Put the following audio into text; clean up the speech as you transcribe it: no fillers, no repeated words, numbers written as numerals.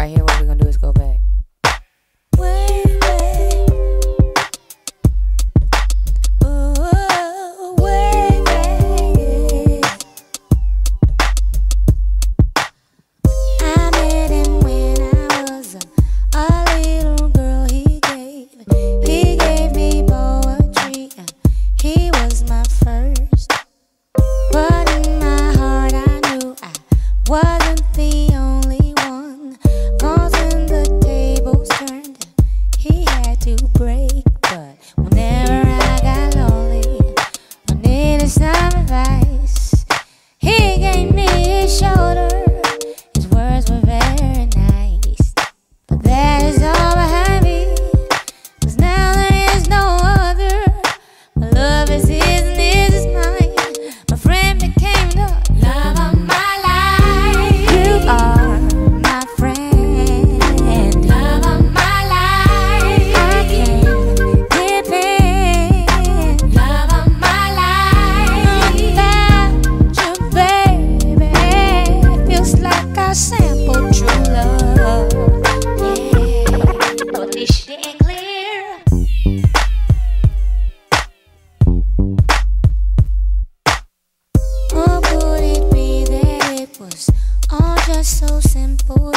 right here, what we're gonna do is go back. Way back. Ooh, way back. I met him when I was a little girl. He gave me poetry. He was my first. But in my heart I knew I wasn't the only one. 'Cause when the tables turned, he had to break. But whenever I got lonely, I needed some advice, he gave me his shoulder. His words were very nice. But that is all behind me, 'cause now there is no other. My love is his and his is mine. My friend became the love of my life. You are my friend, love of my life. I can depend, love of my life. Without you, baby, it feels like I sampled true love. Yeah, but this shit ain't clear. Or could it be that it was all just so simple?